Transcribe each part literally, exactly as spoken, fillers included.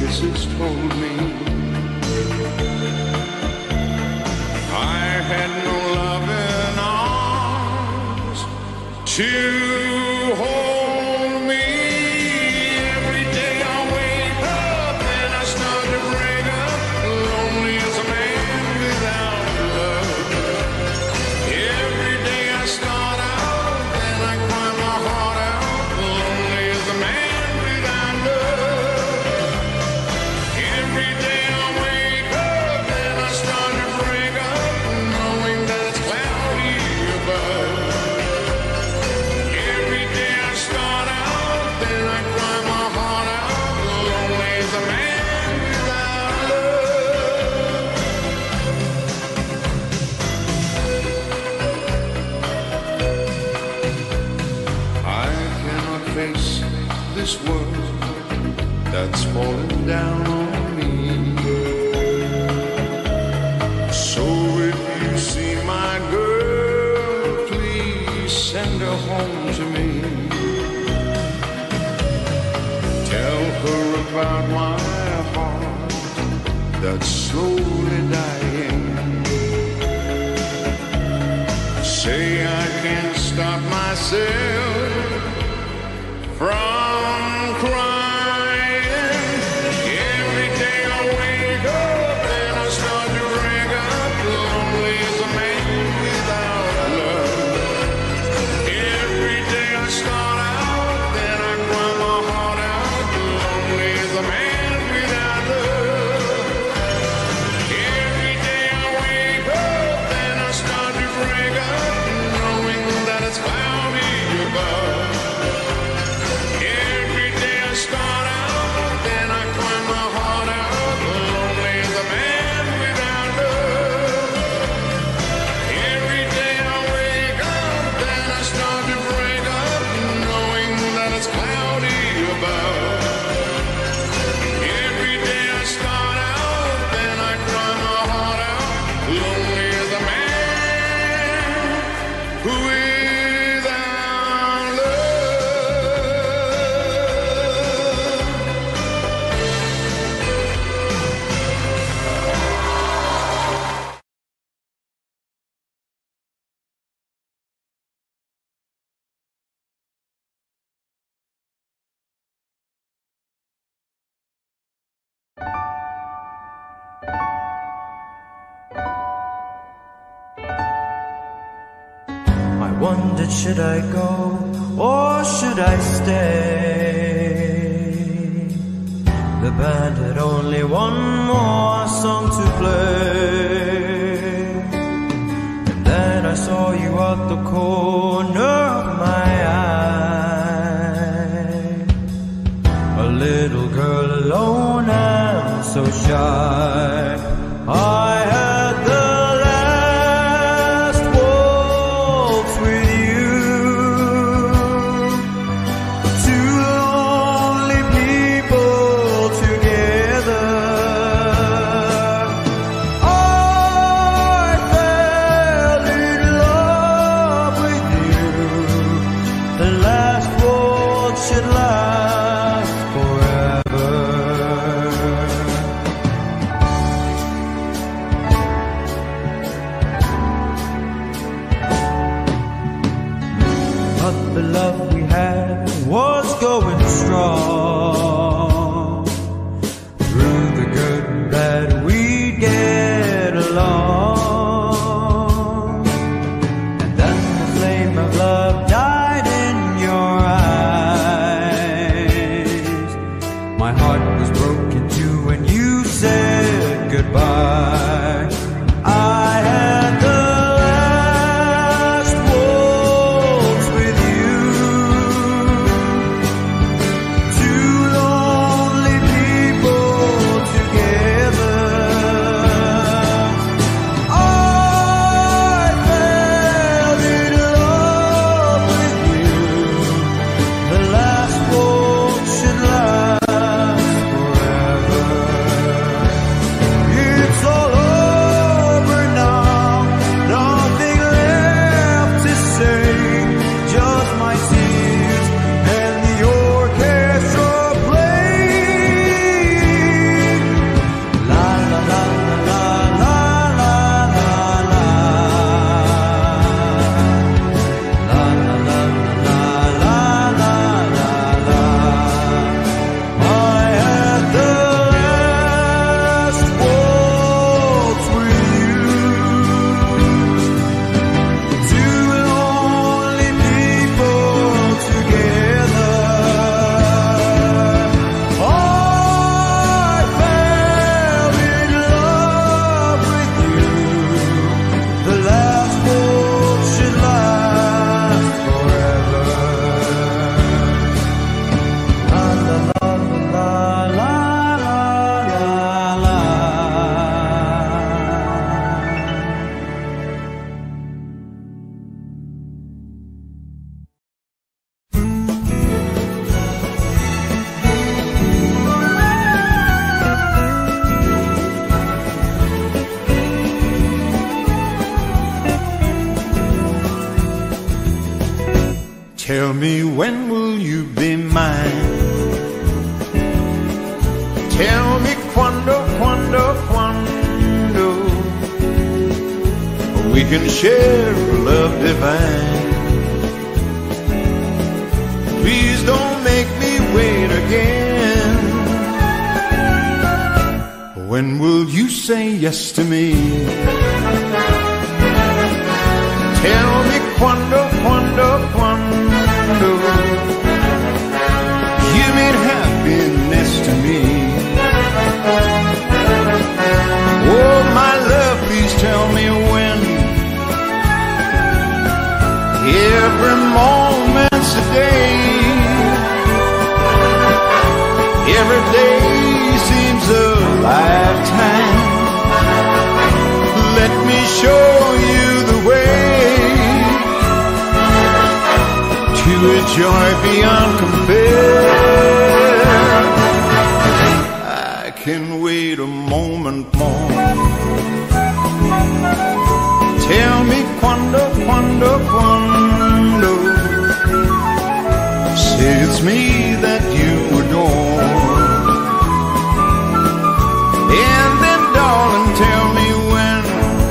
faces told me I had no loving arms to hold me. Every day I wake up and I start to break up, lonely as a man without love. Every day I start out and I cry my heart out, lonely as a man without love. Every day I wake up and I start to break up, knowing that it's cloudy above. Every day I start out, then I cry my heart out, lonely as a man without love. I cannot face this world that's falling down on me. So if you see my girl, please send her home to me. Tell her about my heart that's slowly dying. Say I can't stop myself from crying. Every day I wake up and I start to break up, lonely as a man without love. Every day I start out, then I cry my heart out, lonely as a man without love. Every day I wake up and I start to break up, knowing that it's cloudy above. Every day I start out, then I cry my heart out, lonely as a man without love. Every day I wake up, then I start to break up, knowing that it's cloudy above. Every day I start out, then I cry my heart out, lonely as a man without I wondered, should I go or should I stay? The band had only one more song to play. And then I saw you out the corner of my eye. A little girl alone and so shy. I had the last waltz with you. Two lonely people together. I fell in love with you. The last waltz should last forever. Tell me, when will you be mine? Tell me, quando, quando, quando we can share love divine. Please don't make me wait again. When will you say yes to me? Tell me, quando, quando, quando you mean happiness to me. Oh, my love, please tell me when. Every moment's a day. Every day seems a lifetime. Let me show you the way to a joy beyond compare. I can wait a moment more. Tell me, quando, quando, quando say it's me that you adore. And then, darling, tell me when.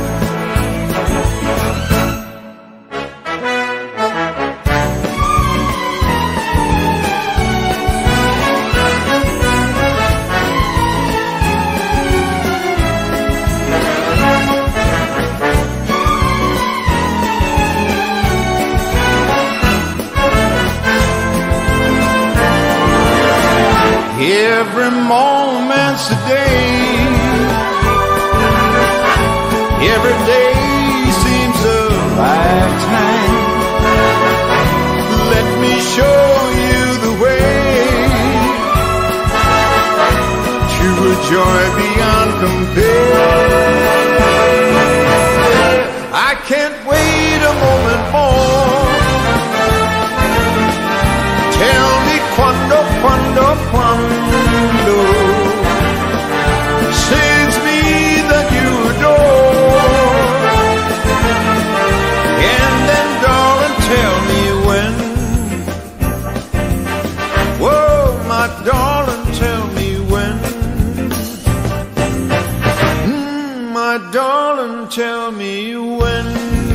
Every moment's a day. Every day seems a lifetime. Let me show you the way to a joy beyond compare. I can't wait a moment more. Tell me, quando, quando, quando say it's me that you adore. And then, darling, tell me when. Whoa, my darling, tell me when. Mm, my darling, tell me when.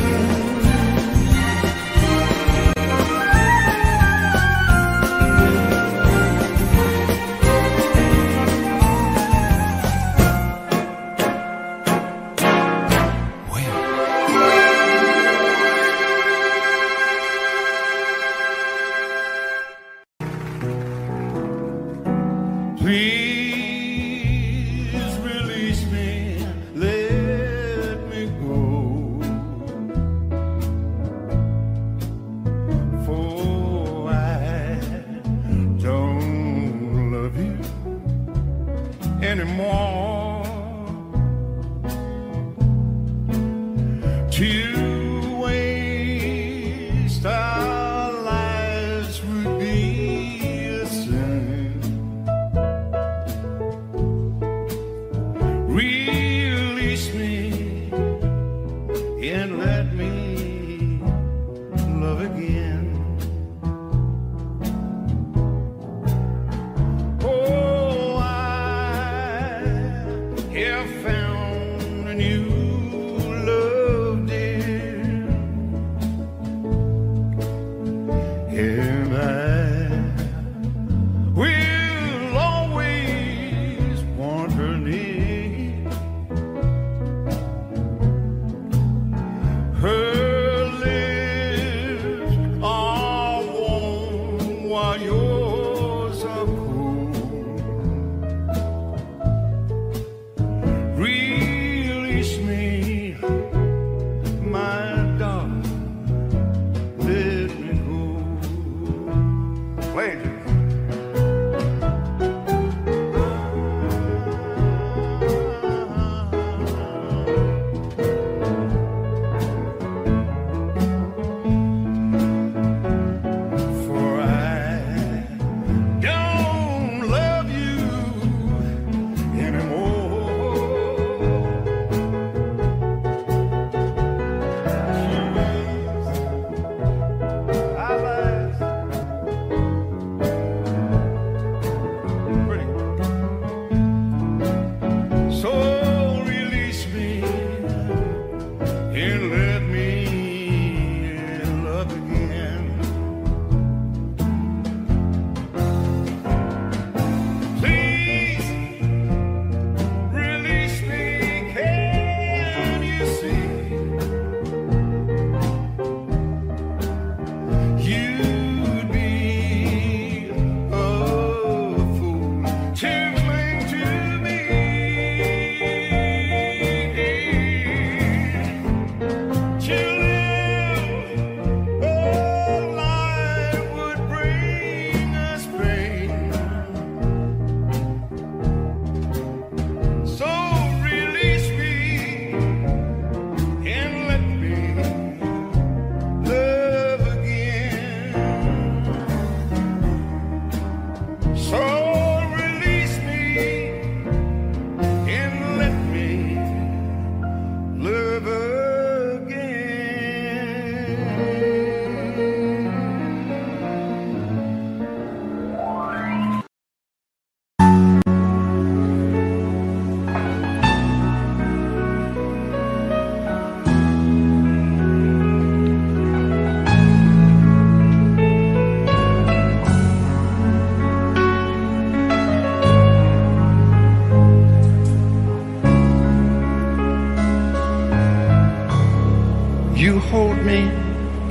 Please release me, let me go. For I don't love you anymore. To waste our lives would be a sin. Release me and let me love again. Oh, I have found a new love, dear, and I will always want her near. Her lips are warm while yours are cold. Re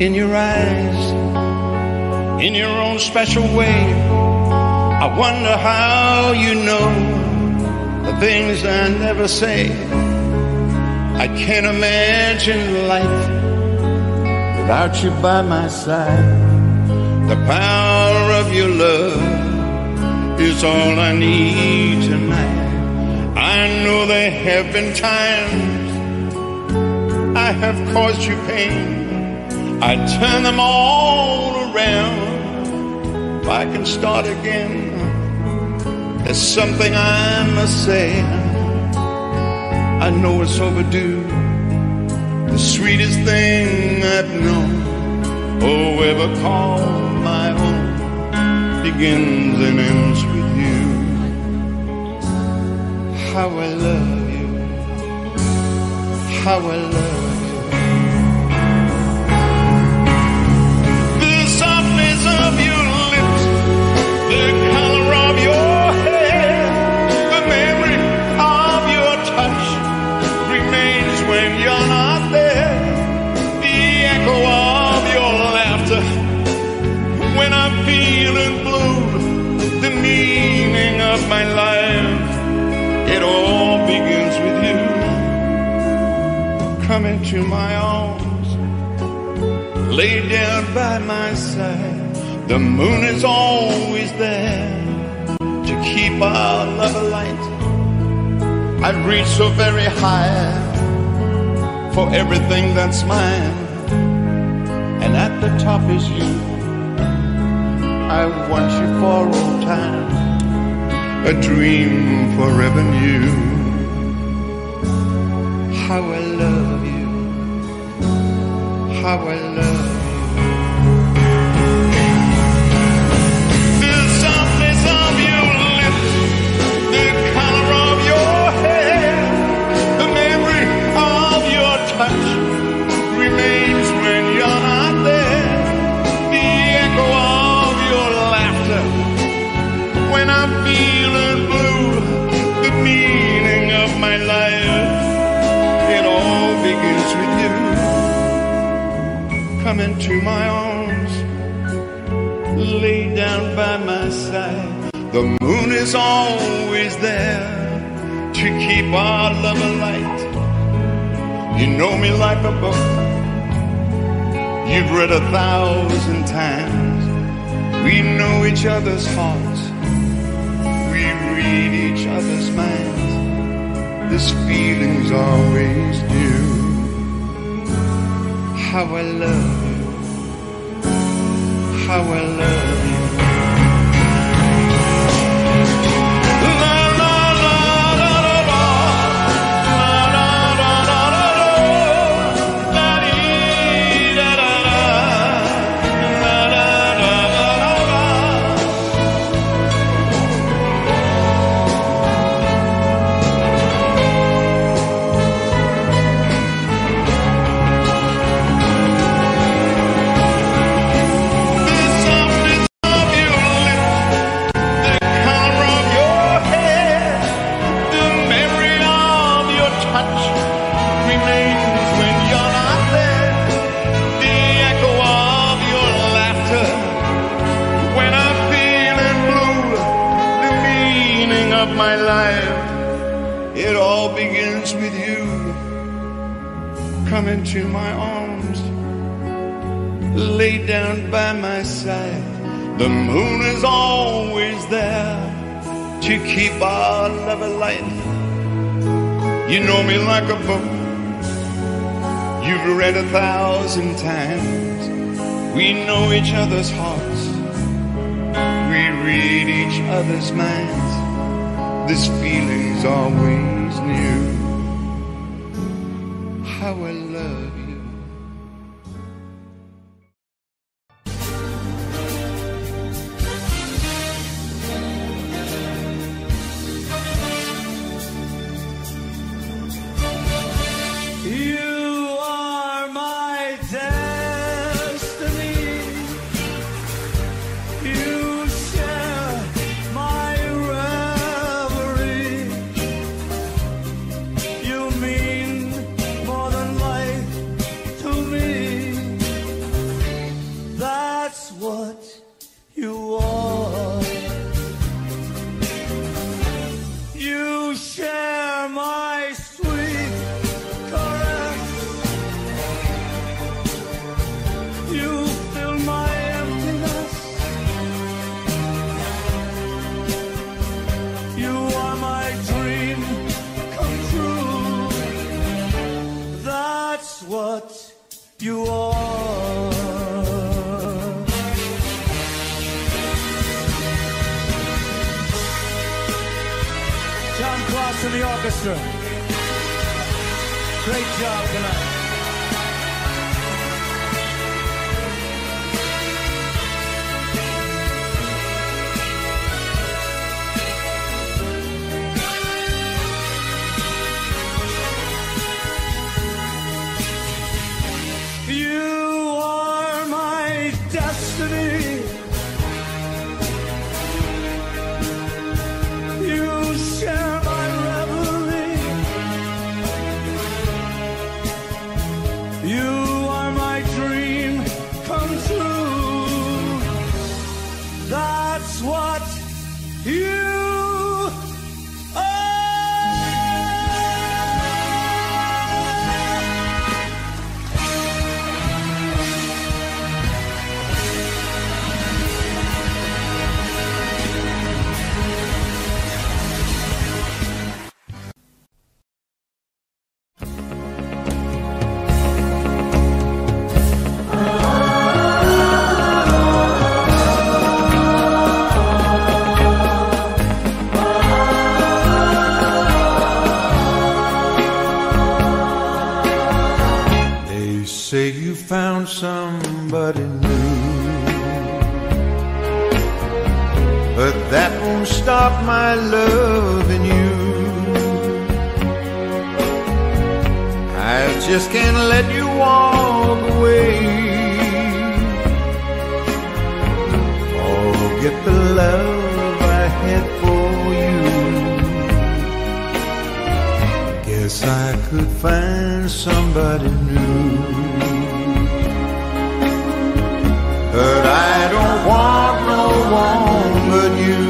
in your eyes, in your own special way. I wonder how you know the things I never say. I can't imagine life without you by my side. The power of your love is all I need tonight. I know there have been times I have caused you pain. I turn them all around. If I can start again, there's something I must say. I know it's overdue. The sweetest thing I've known, oh, ever called my own, begins and ends with you. How I love you, how I love you. The softness of your lips, the color of your hair, the memory of your touch remains when you're not there. The echo of your laughter when I'm feeling blue, the meaning of my life, it all begins with you. Come into my arms, lay down by my side. The moon is always there to keep our love alight. I've reached so very high for everything that's mine, and at the top is you. I want you for all time, a dream forever new. How I love you, how I love you. The softness of your lips, the color of your hair, the memory of your touch remains when you're not there. The echo of your laughter when I'm feeling blue, the meaning of my life, it all begins with you. Come into my arms, lay down by my side. The moon is always there to keep our love alight. You know me like a book you've read a thousand times. We know each other's hearts, we read each other's minds. This feeling's always new. How I love you, how I love you. La la la la la la, la la la la la la, la dee da da da, la la la la la la. My life, it all begins with you. Come into my arms, lay down by my side. The moon is always there to keep our love alight. You know me like a book you've read a thousand times. We know each other's hearts, we read each other's minds. This feeling's always new. How I love you. You are my destiny. You share my reverie. You mean more than life share my sweet caress. You fill my emptiness. You are my dream come true. That's what you are. John Cross and the orchestra. Great job tonight. You are my destiny. You share my reverie. You are my dream come true. That's what you say you found somebody new, but that won't stop my loving you. I just can't let you walk away. Forget the love I had for you. Guess I could find somebody new, but I don't want no one but you.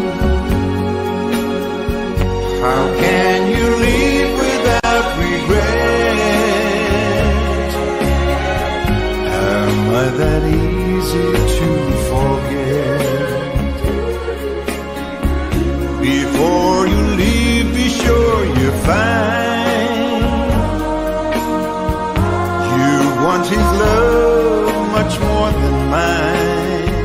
How can you leave without regret? Am I that easy to forget? Before you leave, be sure you're fine. You want his love much more than mine,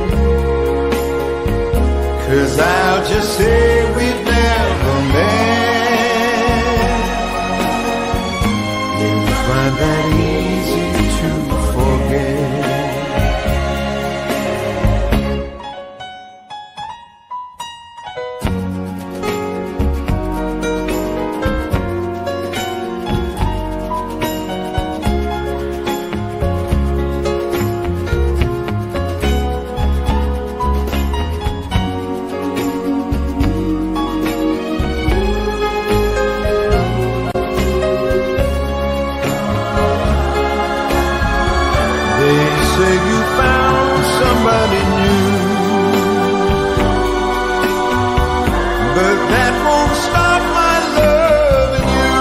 'cause I'll just say we've never met. You'll find that easy to forget. Say you found somebody new, but that won't stop my loving you.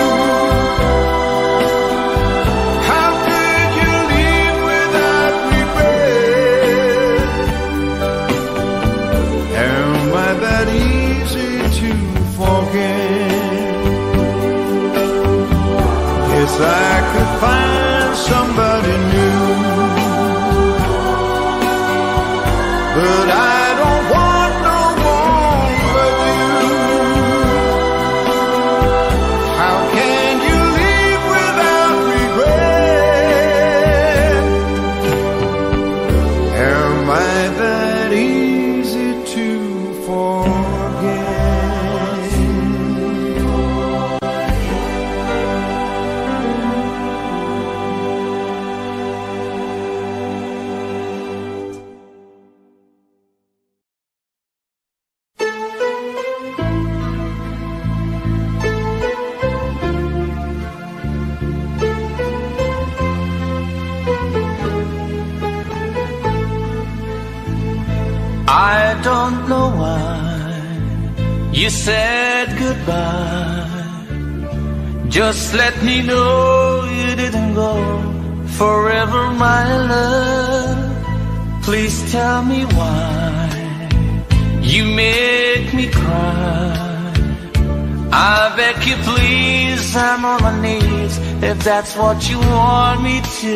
How could you leave without regret? Am I that easy to forget? Yes, I could find somebody new, but I don't want no one but you. How can you leave without regret? Am I that easy to forget? I don't know why you said goodbye. Just let me know you didn't go forever, my love. Please tell me why you make me cry. I beg you please, I'm on my knees if that's what you want me to.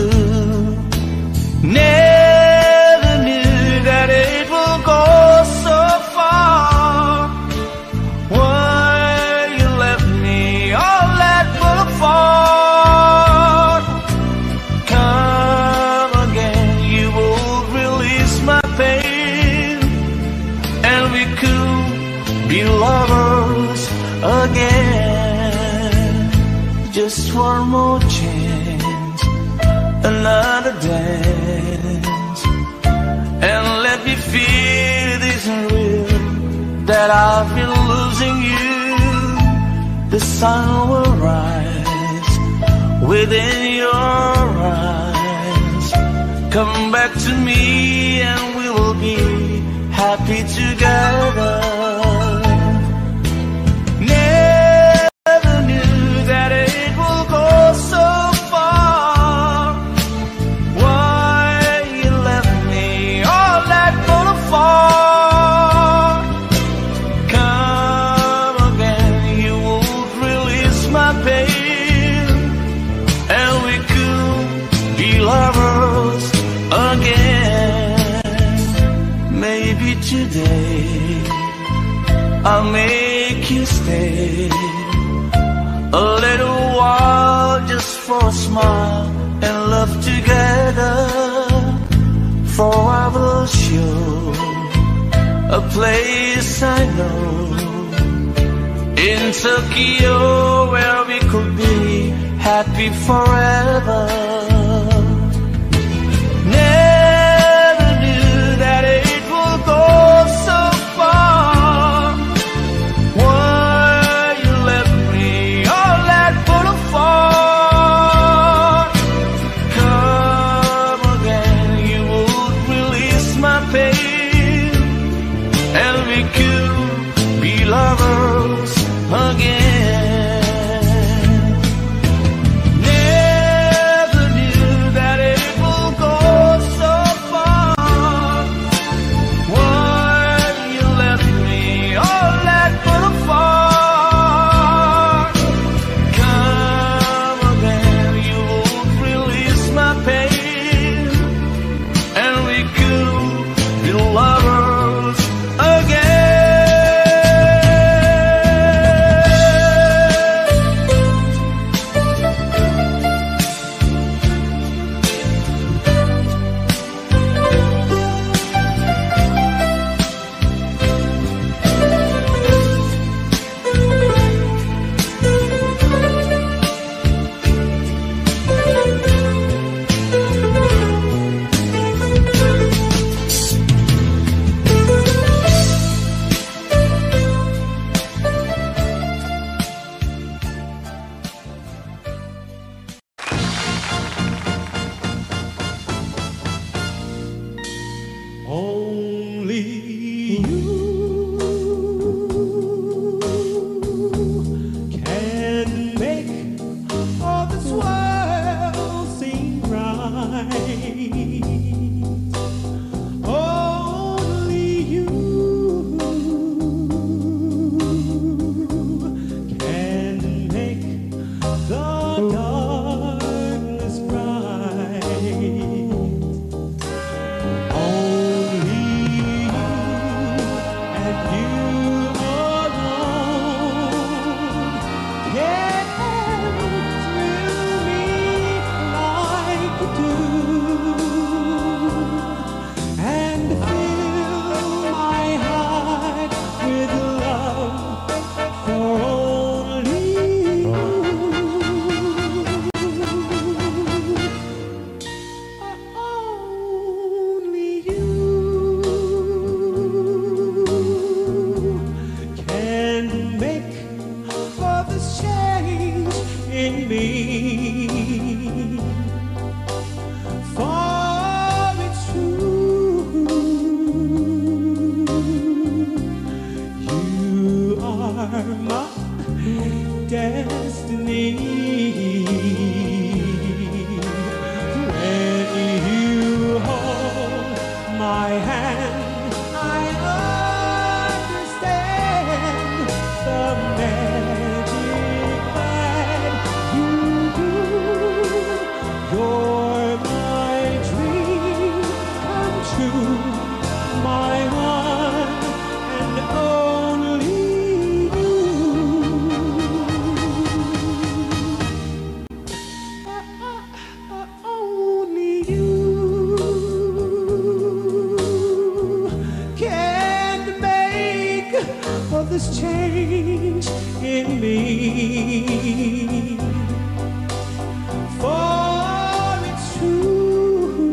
Never knew that it will go so far. Why you left me all that full apart? Come again, you will release my pain, and we could be lovers again. Just one more chance, another dance, and let me feel it isn't real that I've been losing you. The sun will rise within your eyes. Come back to me and we will be happy together. Never knew that it will go so far. Why you left me all that full apart? Come again, you won't release my pain, and we could be lovers again. Maybe today I'll make you stay a little while, just for a smile and love together. For I will show a place I know in Tokyo where we could be happy forever. Never knew that it will go so far. Why you left me all that full apart? Come again, you would release my pain, and we could be lovers again. Never knew that it will go so far. Why you left me all that full apart? Come again, you won't release my pain, and we could be lovers again. Only you can make all this world seem right. Only you can make the darkness bright. Only you and you alone can thrill me like you do, and fill my heart with love for only you. Only you can make all this change in me. For it's true, you destiny. When you hold my hand, I understand the magic that you do. You're my dream come true, my one and only you. Only you can make all this change in me. For it's true,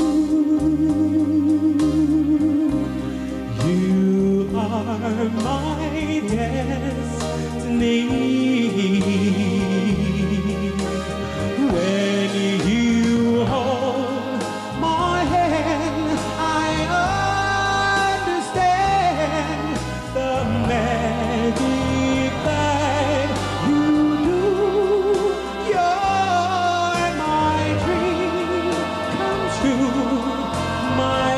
you are my destiny. When you hold my hand, I understand the magic that you do. You're my dream come true, my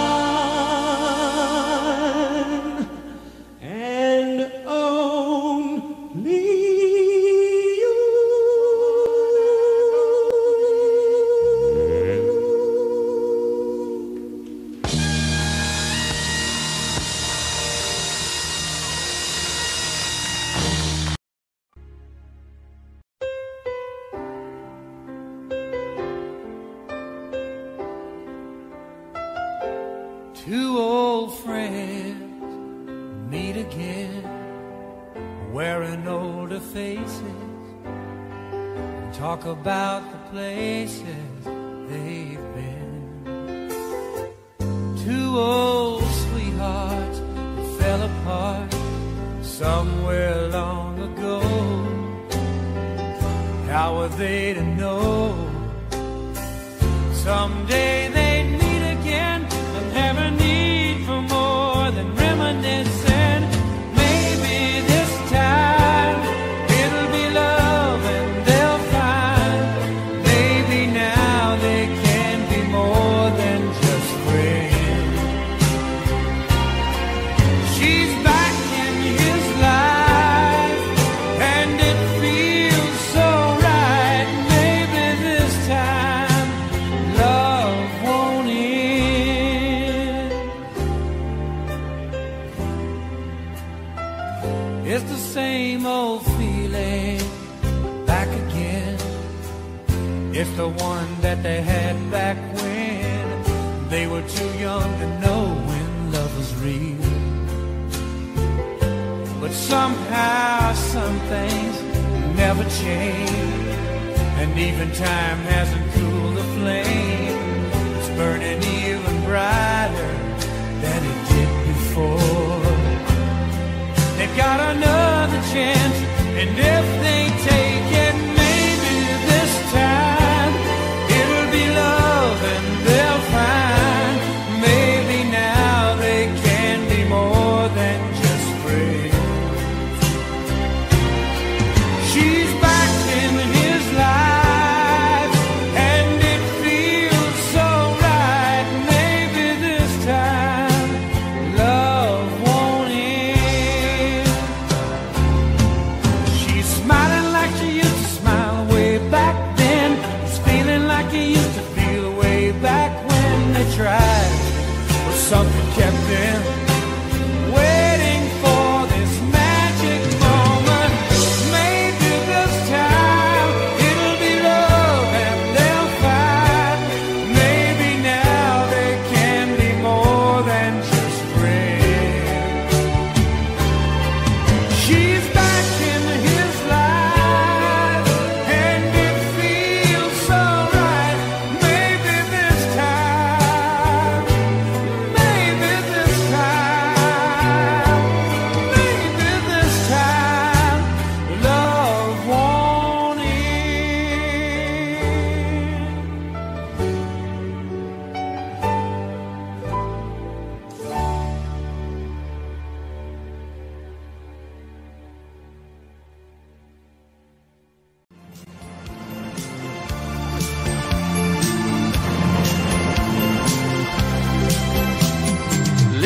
one and only you. Two old friends meet again, wearing older faces, and talk about the places they've been. Two old sweethearts that fell apart somewhere long ago. How were they to know someday they'd meet again and have a need for more than reminiscing? Maybe this time it'll be love and they'll find maybe now they can be more than just friends. She's back in his life and it feels so right. Maybe this time love won't end. It's the same old feeling back again. It's the one that they had back when they were too young to know when love was real. But somehow some things never change, and even time hasn't cooled the flame. It's burning even brighter than it did before. They've got another chance, and if they take it, maybe this time it'll be love and they'll find maybe now they can be more than just friends. She's back in his life and it feels so right. Maybe this time love won't end.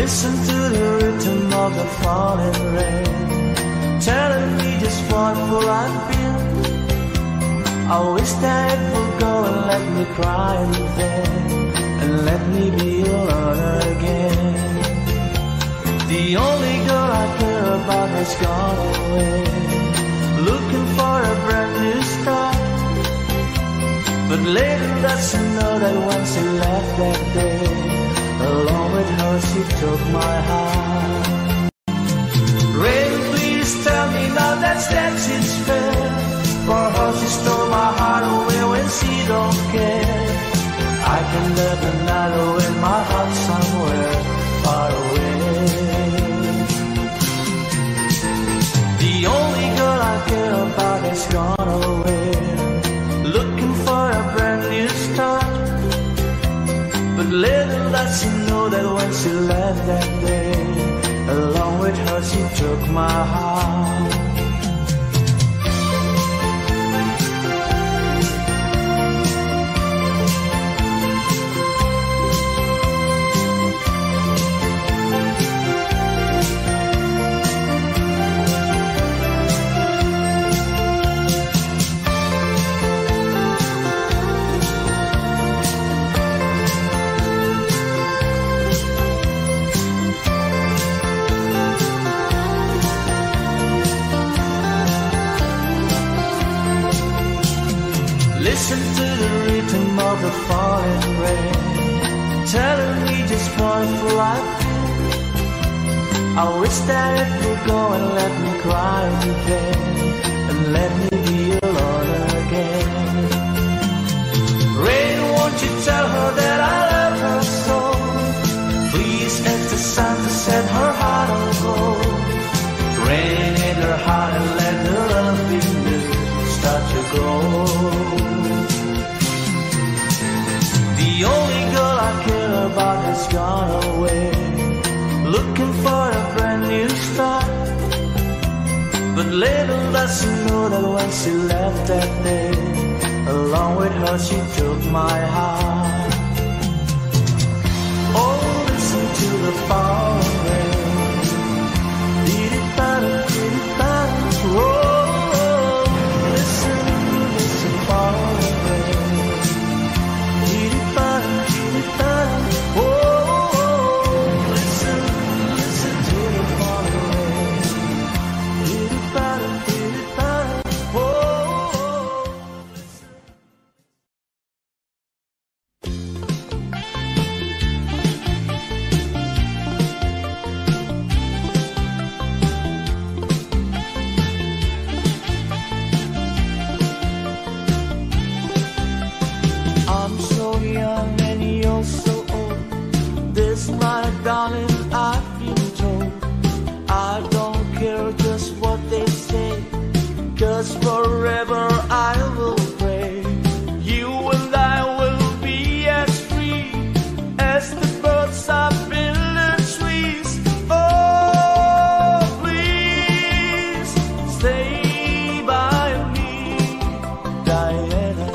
Listen to the rhythm of the falling rain, telling me just what will I feel. I wish that it would go and let me cry in vain, and let me be alone again. The only girl I care about has gone away, looking for a brand new start. But later that's to know that when she left that day, along with her she took my heart. Rain, please tell me now that's that it's fair, for her she stole my heart away when she don't care. I can live the night away in my heart somewhere far away. The only girl I care about has gone away, looking for a brand new start. But little does she know that when she left that day, along with her she took my heart. Listen to the rhythm of the falling rain, telling me just what will I feel. I wish that it would go and let me cry in vain, and let me be alone again. Rain, won't you tell her that I love her so? Please ask the sun to set her heart on gold. Rain in her heart and let the love be new start to grow. The only girl I care about has gone away, looking for a brand new start. But little does she know that when she left that day, along with her she took my heart. Oh, listen to the falling rain, dee-dee-ba-da, dee-dee-ba-da. Oh, listen, listen, falling rain. I'm so young and you're so old. This, my darling, I've been told. I don't care just what they say, 'cause forever I will pray. You and I will be as free as the birds up in the trees. Oh, please stay by me, Diana.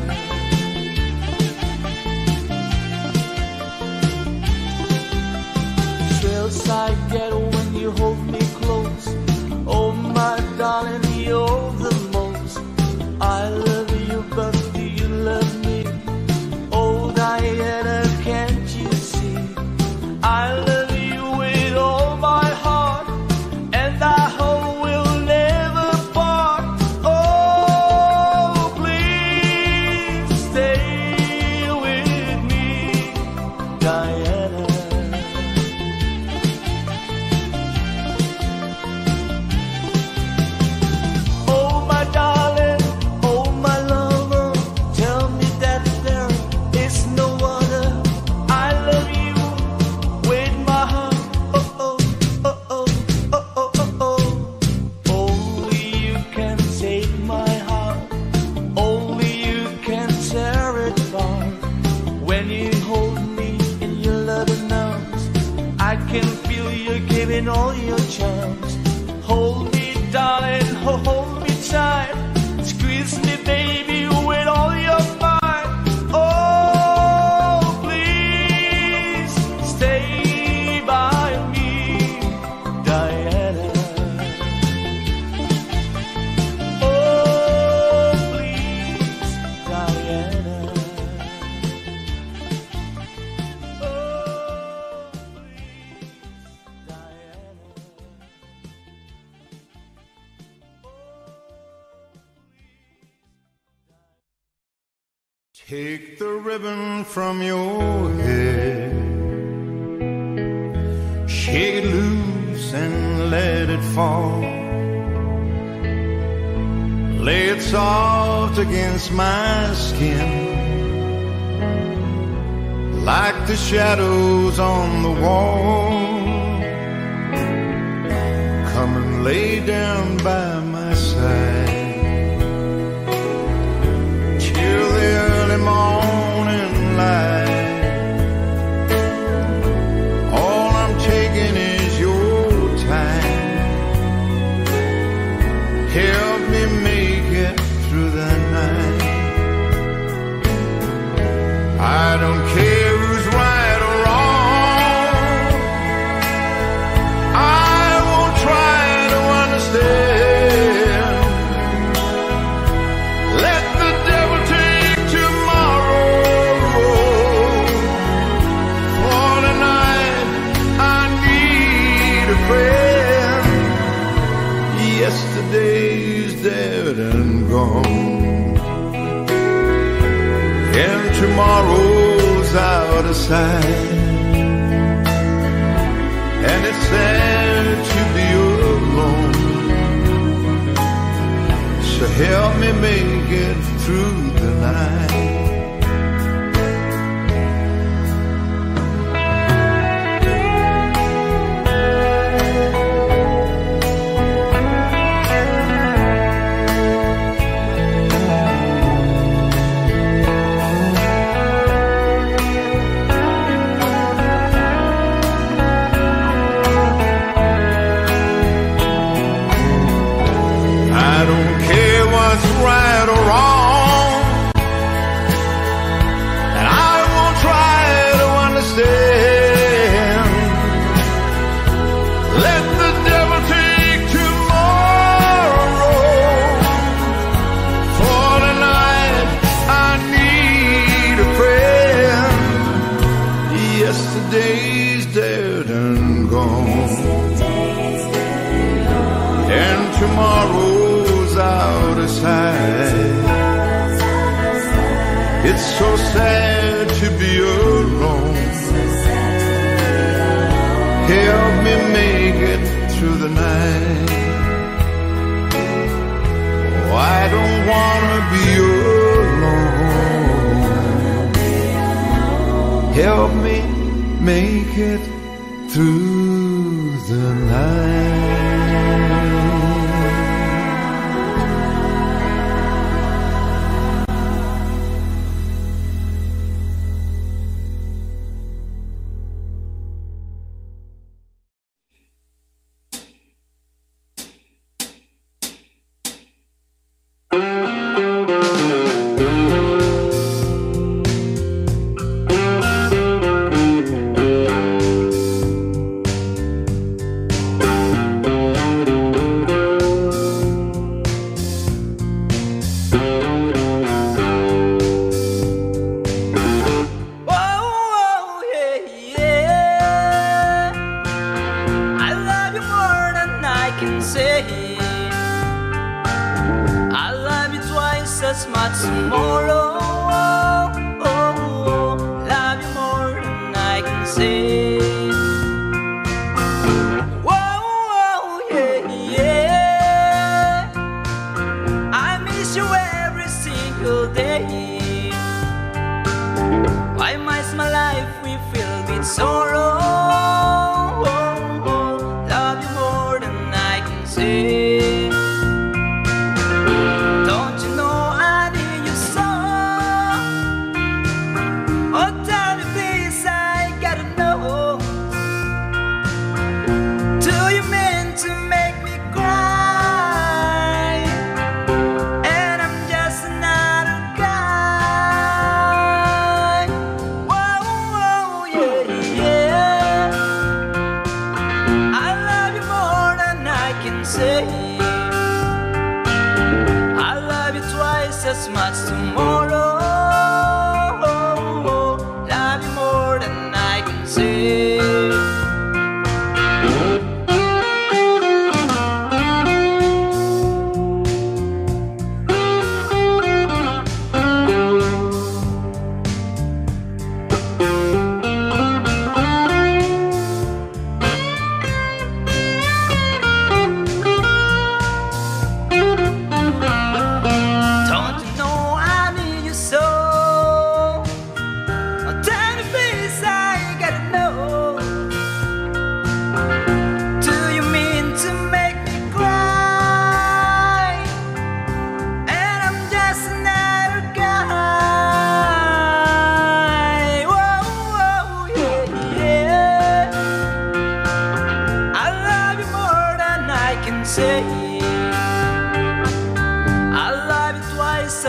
I get when you hold me close. Oh my darling, you're the most. I love you, but do you love me? Oh Diana, can't you see? I love you with all my heart, and I hope we'll never part. Oh, please stay with me, Diana. In all your charms, hold me, darling, hold me tight, squeeze me, baby, with all your might. Oh, please stay by Take the ribbon from your head, shake it loose and let it fall. Lay it soft against my skin, like the shadows on the wall. Come and lay down by my side till the early morning light. All I'm taking is your time. Help me make it through the night. I don't care who's right or wrong, I won't try to understand. Let the devil take tomorrow. For tonight I need a friend. Yesterday's dead and gone, and tomorrow's out of sight. And it's sad to be alone, so help me make it through the night. Right or wrong, and I won't try to understand. Let the devil take tomorrow. For tonight I need a friend. Yesterday's dead and gone, and tomorrow's out of sight. It's so sad to be alone. Help me make it through the night. Oh, I don't wanna be alone. Help me make it through the night.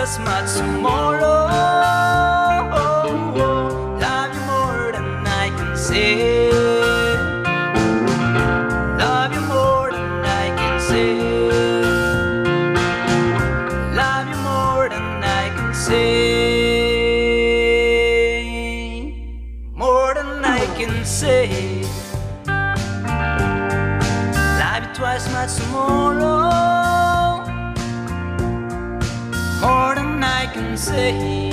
twice my tomorrow. Love you more than I can say. Love you more than I can say. Love you more than I can say. More than I can say. Love you twice my tomorrow. More than I can say.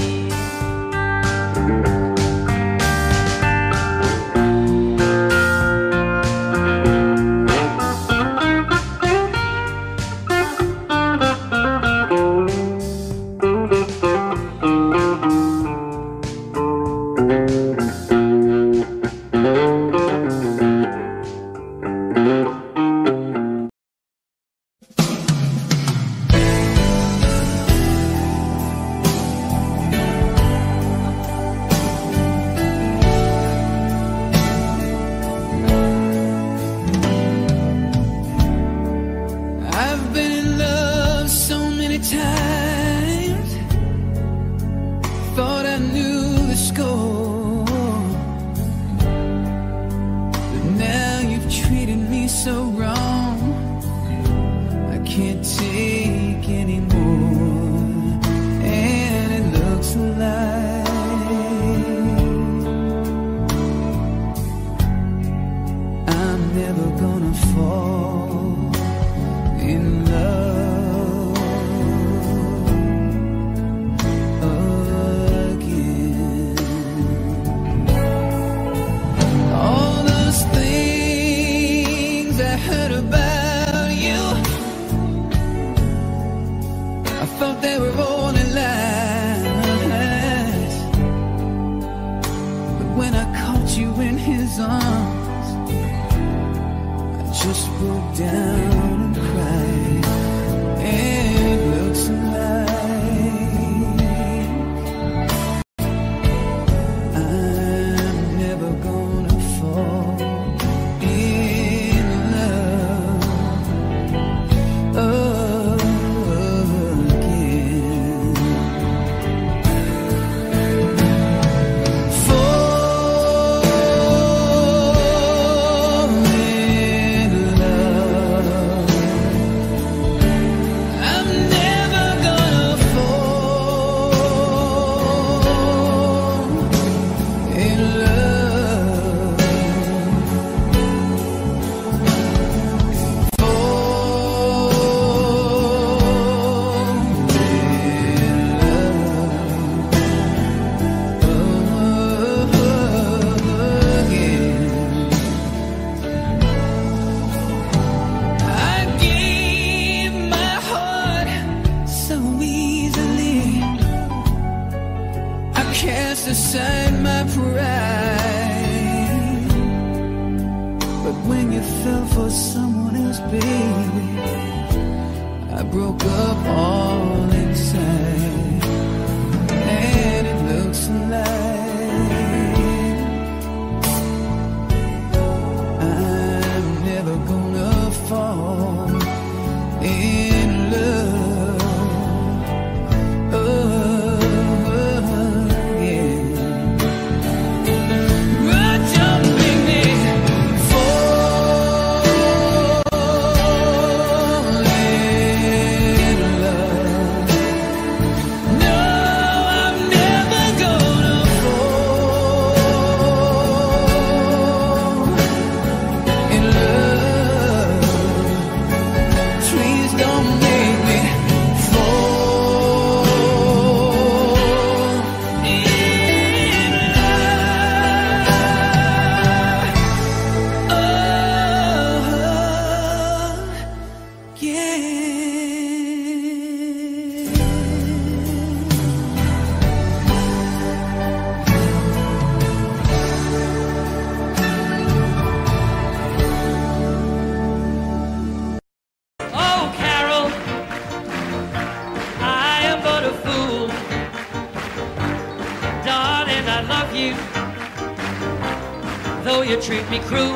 Treat me cruel.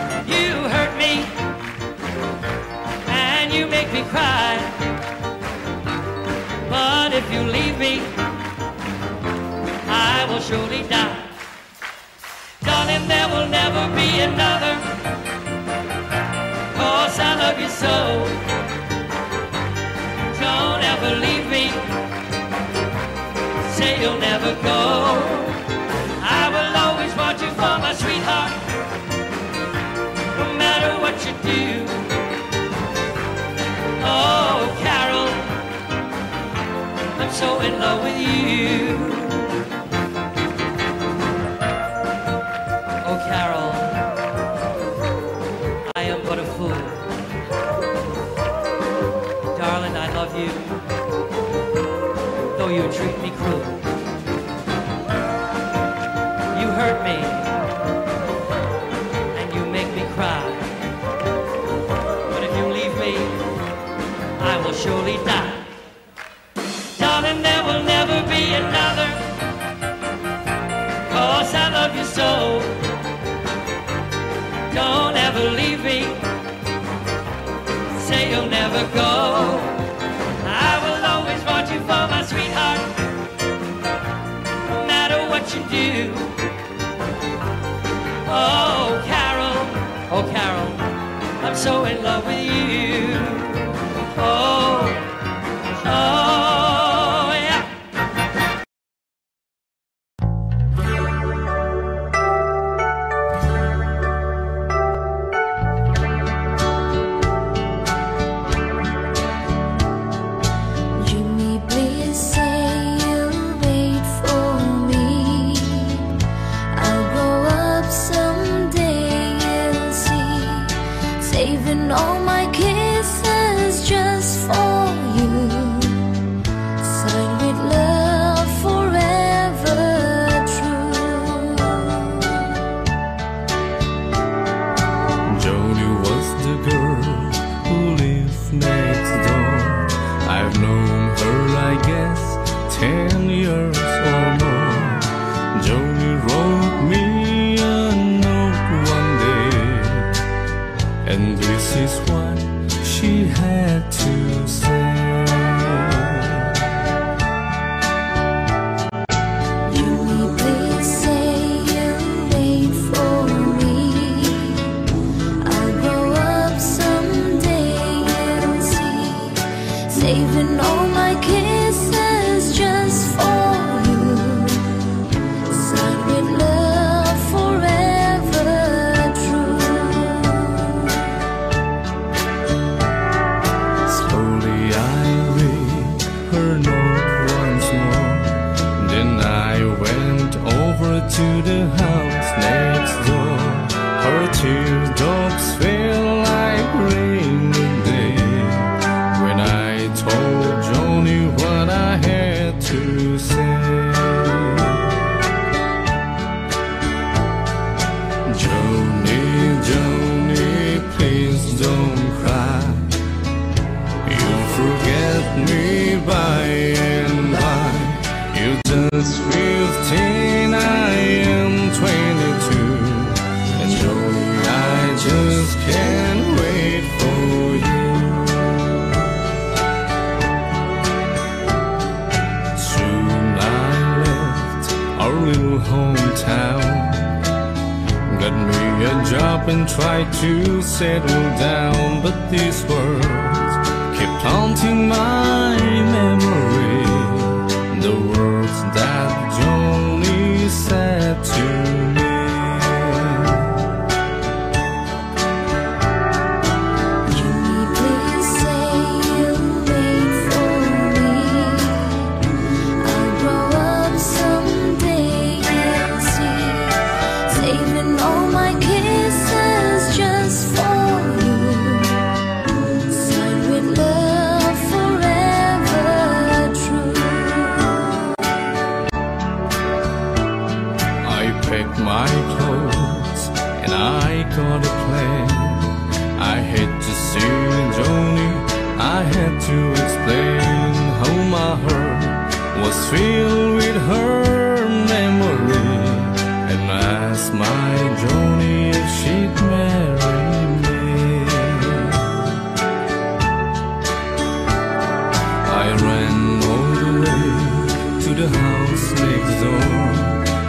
You hurt me and you make me cry. surely die. Darling, there will never be another, 'cause I love you so. Don't ever leave me, say you'll never go. I will always want you for my sweetheart, no matter what you do. Oh, Carol, I'm so in love with you. Oh, Carol, I am but a fool. Darling, I love you, though you treat me cruel. You hurt me, and you make me cry. But if you leave me, I will surely die. Darling, there will never be another, 'cause I love you so. Don't ever leave me, say you'll never go. I will always want you for my sweetheart, no matter what you do. Oh, Carol, oh, Carol, I'm so in love with you. Oh, oh, yeah. Jimmy, please say you'll wait for me. I'll grow up someday, you'll see. Saving all my kisses just for you. Signed with love forever true. Joni was the girl who lived next door. I've known her, I guess, ten years or more. Joni wrote me a note one day, and this is what she had to say. Jimmy, please say you'll wait for me. I'll grow up someday, you'll see. Saving all my kisses just for you. Signed with love forever true. Slowly I read her note once more. Then I went over to the house next door. Her teardrops fell like rain one day when I told Joni what I had to say. Joni, Joni, please don't cry. You'll forget me by and by. You're just fifteen, I am twenty-two. And Joni, I just can't wait for you. Soon I left our little hometown, got me a job and tried to settle down. But these words kept haunting my memory, the words that Joni said to me. Jimmy, please say you'll wait for me. I'll grow up someday, you'll see. Saving all my kisses just for you. Signed with love forever true. I packed my clothes and I got a plan. I had to see Joni, I had to explain how my heart was filled with her memory, and asked my Joni if she'd marry me. I ran all the way to the house next door.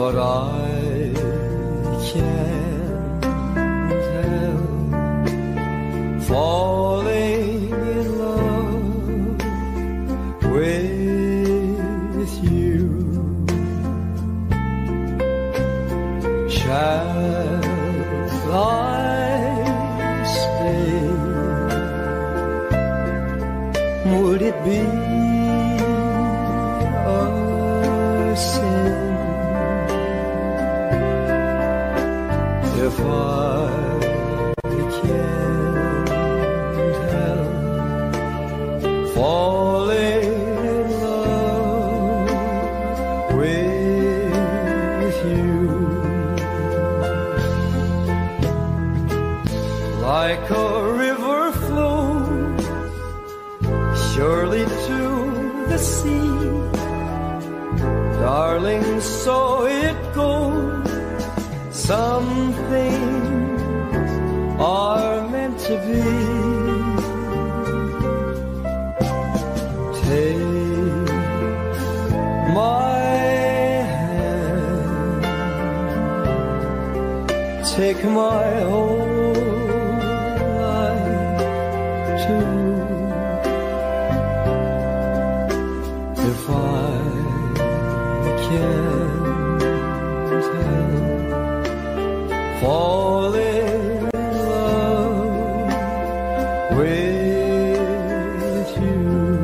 but I can't help falling in love with you. Shall I stay? Would it be a sin if I can't help falling in love with you? Like a river flows surely to the sea, darling, so it goes. Some things are meant to be. Take my hand, take my whole life too. If I can't help falling in love with you.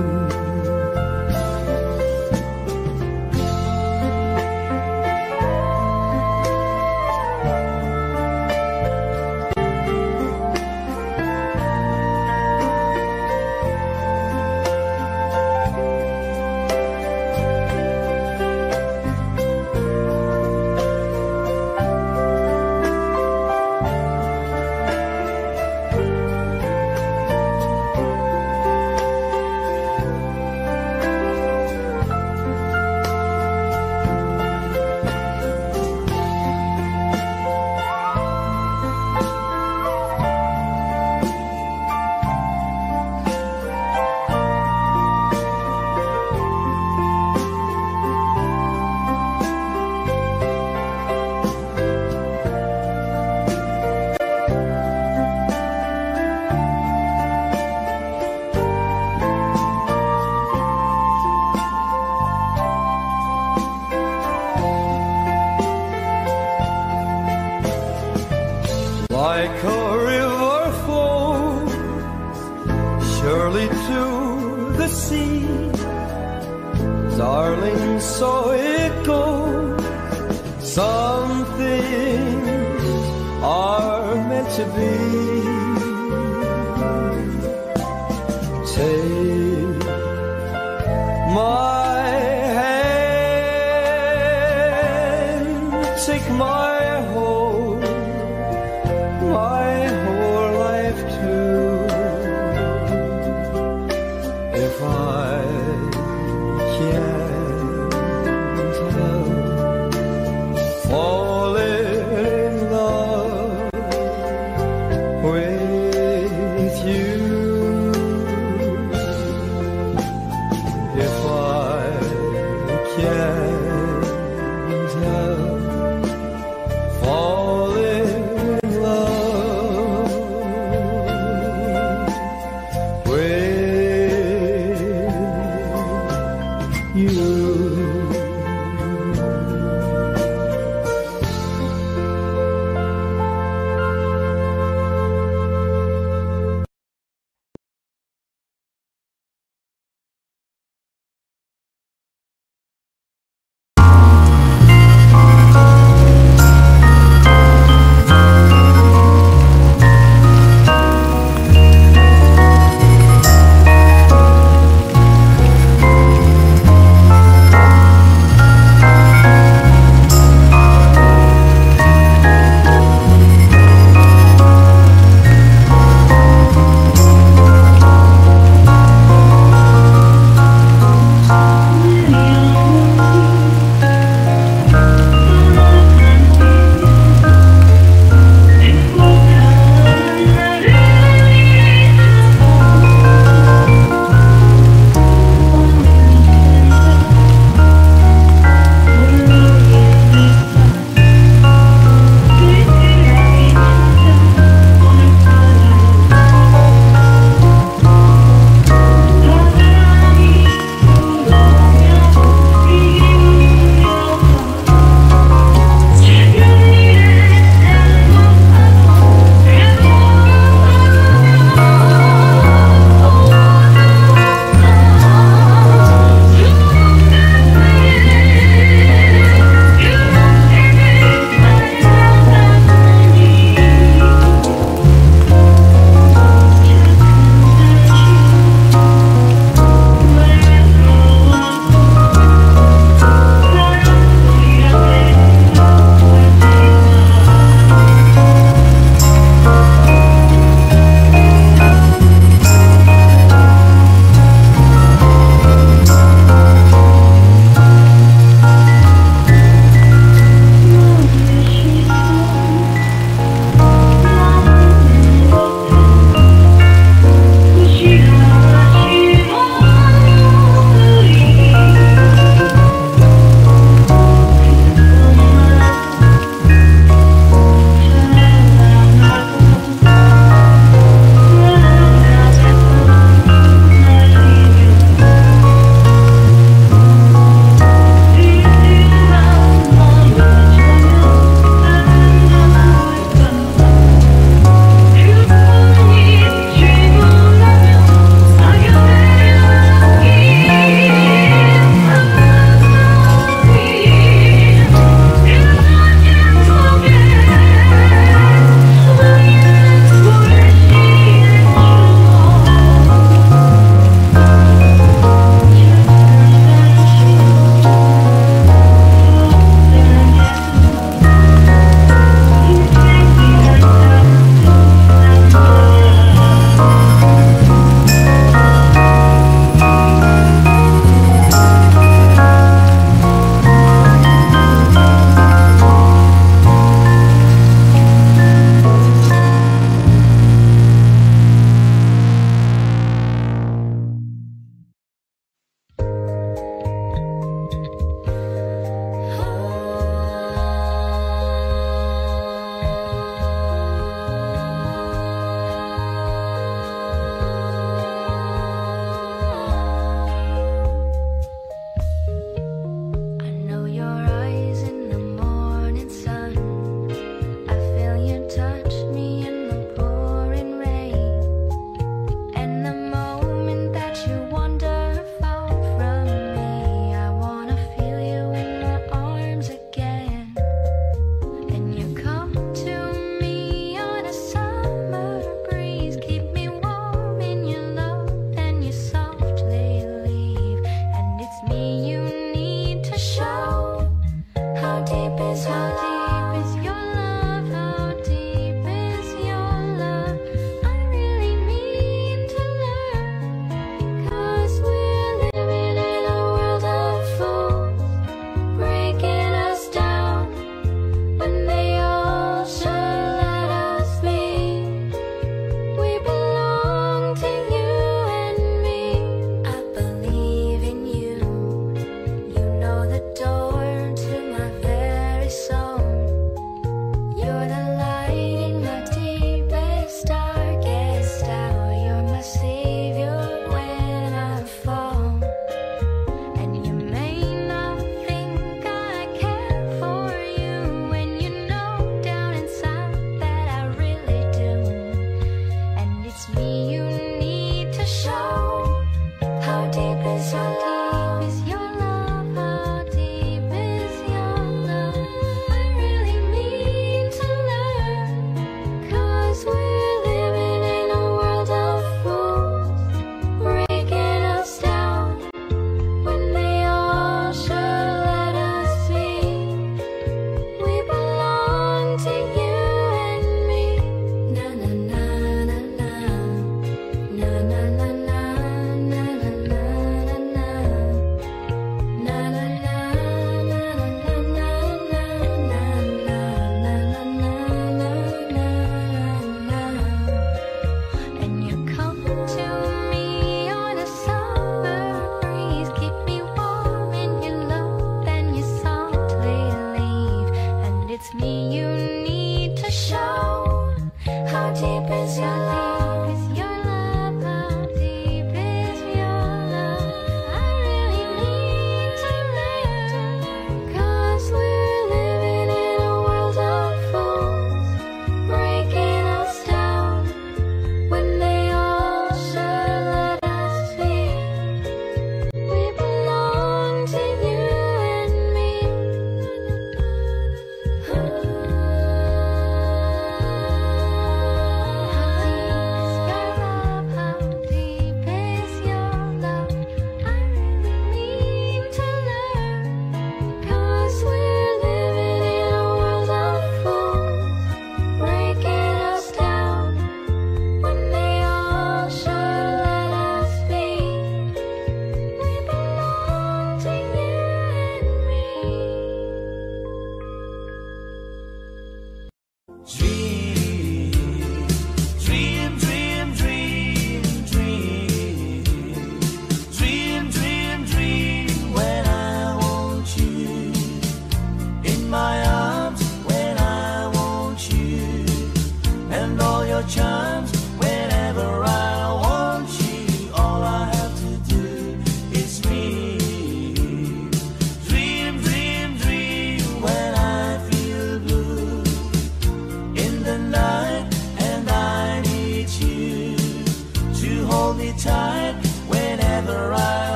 Like a river flows surely to the sea, darling, so it goes. Some things are meant to be. Take my